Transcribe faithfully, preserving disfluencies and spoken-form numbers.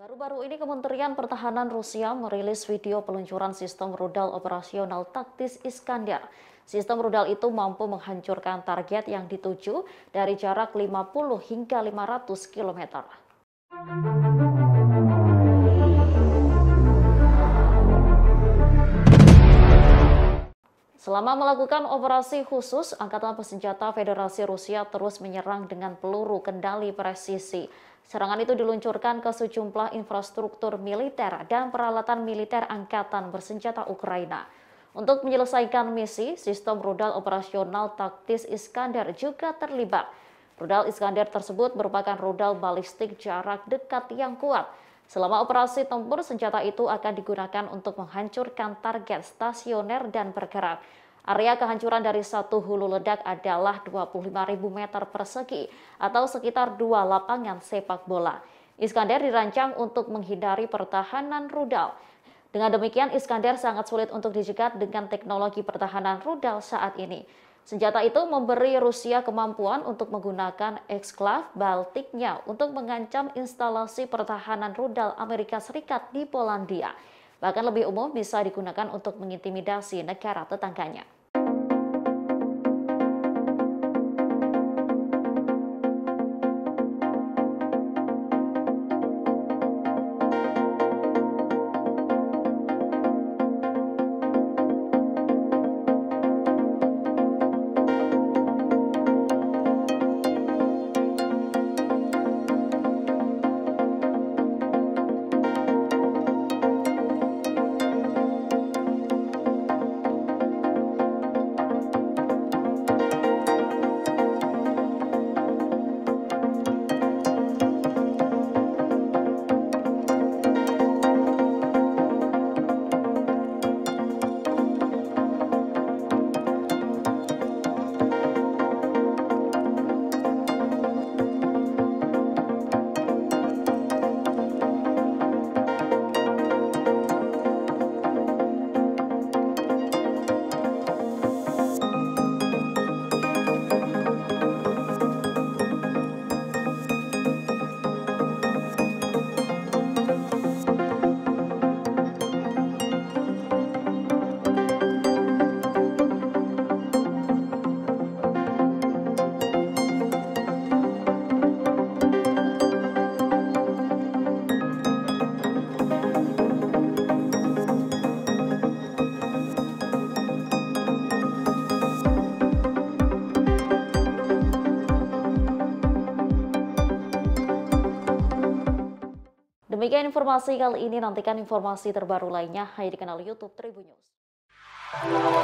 Baru-baru ini Kementerian Pertahanan Rusia merilis video peluncuran sistem rudal operasional taktis Iskandar. Sistem rudal itu mampu menghancurkan target yang dituju dari jarak lima puluh hingga lima ratus kilometer. Selama melakukan operasi khusus, Angkatan Bersenjata Federasi Rusia terus menyerang dengan peluru kendali presisi. Serangan itu diluncurkan ke sejumlah infrastruktur militer dan peralatan militer Angkatan Bersenjata Ukraina. Untuk menyelesaikan misi, sistem rudal operasional taktis Iskandar juga terlibat. Rudal Iskandar tersebut merupakan rudal balistik jarak dekat yang kuat. Selama operasi tempur, senjata itu akan digunakan untuk menghancurkan target stasioner dan bergerak. Area kehancuran dari satu hulu ledak adalah dua puluh lima ribu meter persegi atau sekitar dua lapangan sepak bola. Iskandar dirancang untuk menghindari pertahanan rudal. Dengan demikian, Iskandar sangat sulit untuk dijegat dengan teknologi pertahanan rudal saat ini. Senjata itu memberi Rusia kemampuan untuk menggunakan eksklav Baltiknya untuk mengancam instalasi pertahanan rudal Amerika Serikat di Polandia. Bahkan lebih umum bisa digunakan untuk mengintimidasi negara tetangganya. Demikian informasi kali ini, nantikan informasi terbaru lainnya hanya di kanal YouTube Tribun News.